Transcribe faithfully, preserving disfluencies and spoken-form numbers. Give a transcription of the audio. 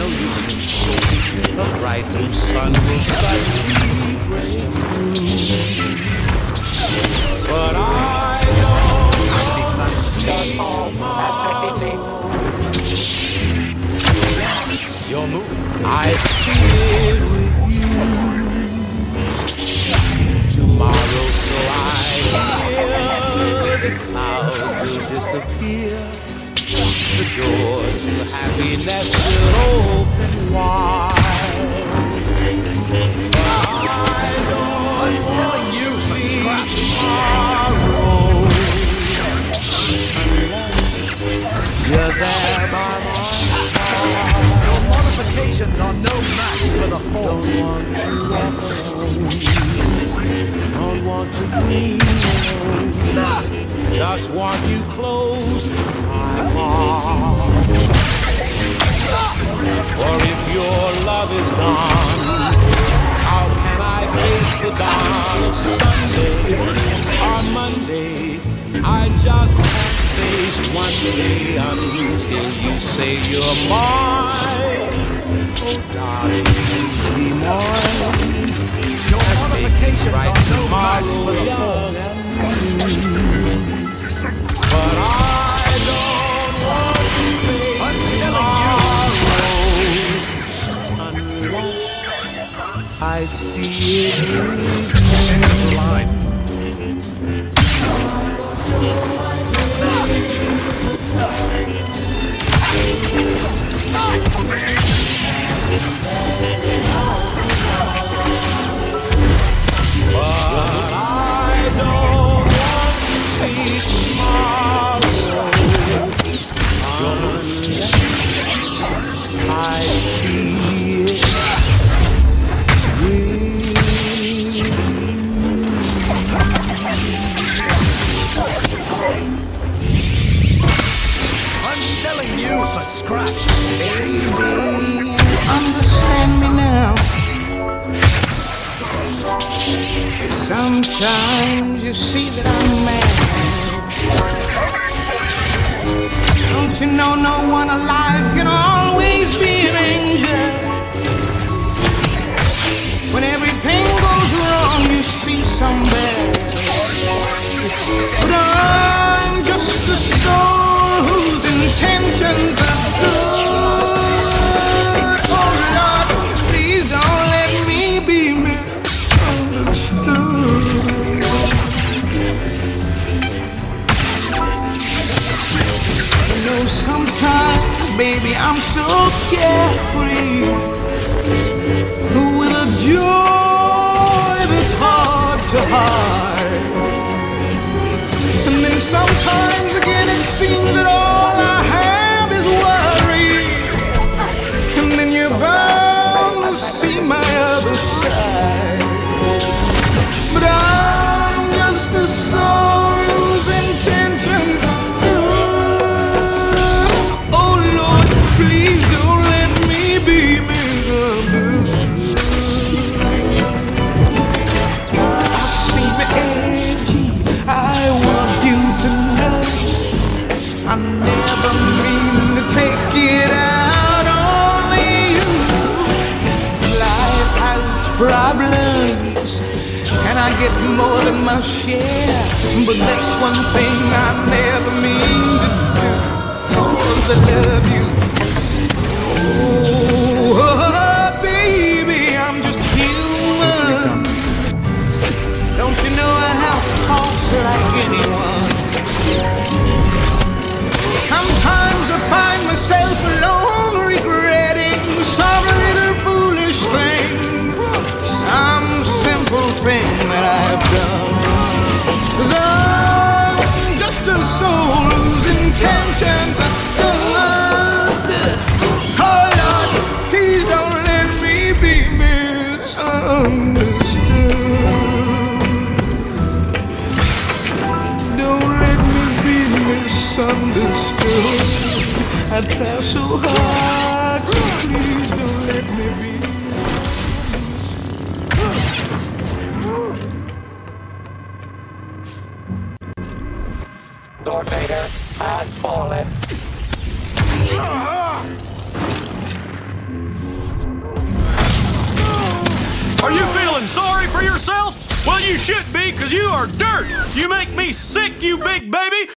illusion. The bright new sun will suddenly break through. But I don't want to see tomorrow. Your move. I see it with you tomorrow, so I hear the clouds will disappear. The door to happiness will open wide. I don't I'm selling you for scraps tomorrow. You're there by my side. Your modifications are no match for the force. Don't want to walk alone. Don't want to dream alone. Just want you close to my heart. For if your love is gone, how can I face the dawn of Sunday or Monday? I just can't face one day until you say you're mine. Oh, darling, please be mine. Your modifications right are no match for the force. But I don't want to face I'm selling you unless I see it line. But I don't want to see tomorrow unless I see it with I'm selling you for scraps, baby. Understand me now. Sometimes you see that I'm mad. Don't you know no one alive can always be an angel? When everything goes wrong, you see some bad. But I'm just a soul whose intentions are good. Oh Lord, please don't let me be misunderstood. You know, sometimes, baby, I'm so carefree, with a joy that's hard to hide. And then sometimes again it seems that all I have is worry. And then you're bound to see my other side. But I'm just a soul whose intentions are good. Oh Lord, please don't let me be misunderstood. I see the edgy, I want you to know I never mean to take it out on you. Life has its problems, and I get more than my share. But that's one thing I never mean to do, 'cause I love you. Oh, baby, I'm just human. Don't you know I have faults like anyone? Sometimes I find myself alone, regretting some little foolish thing, some simple thing that I've done. 'Cause I'm just a soul whose intentions are good. Oh Lord, please don't let me be misunderstood. Don't let me be misunderstood. I try so hard, so please don't let me be. Lord Vader has fallen. Are you feeling sorry for yourself? Well, you should be, because you are dirt. You make me sick, you big baby.